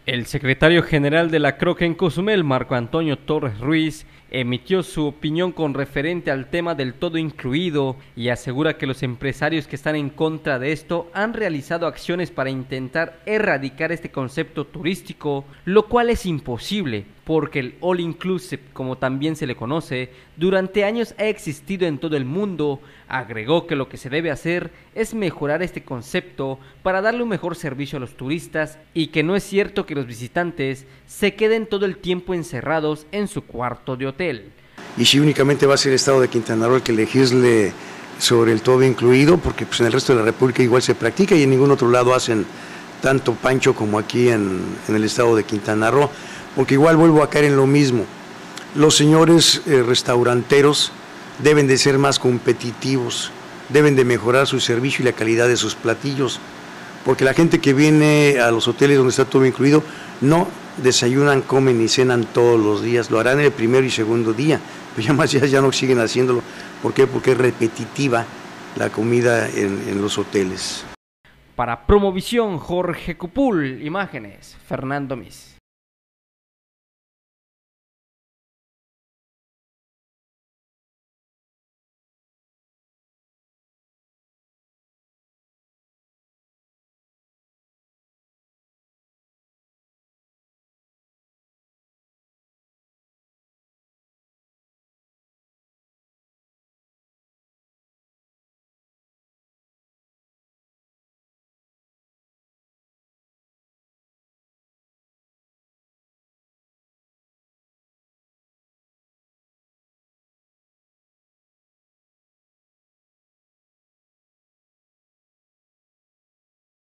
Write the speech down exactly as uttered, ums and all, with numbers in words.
El secretario general de la Croc en Cozumel, Marco Antonio Torres Ruiz, emitió su opinión con referente al tema del todo incluido y asegura que los empresarios que están en contra de esto han realizado acciones para intentar erradicar este concepto turístico, lo cual es imposible, porque el all inclusive, como también se le conoce, durante años ha existido en todo el mundo. Agregó que lo que se debe hacer es mejorar este concepto para darle un mejor servicio a los turistas y que no es cierto que los visitantes se queden todo el tiempo encerrados en su cuarto de hotel. Y si únicamente va a ser el estado de Quintana Roo el que legisle sobre el todo incluido, porque pues en el resto de la República igual se practica y en ningún otro lado hacen tanto pancho como aquí en, en el estado de Quintana Roo, porque igual vuelvo a caer en lo mismo. Los señores eh, restauranteros deben de ser más competitivos, deben de mejorar su servicio y la calidad de sus platillos, porque la gente que viene a los hoteles donde está todo incluido no desayunan, comen y cenan todos los días, lo harán el primero y segundo día, pero ya más ya, ya no siguen haciéndolo. ¿Por qué? Porque es repetitiva la comida en, en los hoteles. Para Promovisión, Jorge Cupul, imágenes, Fernando Mis.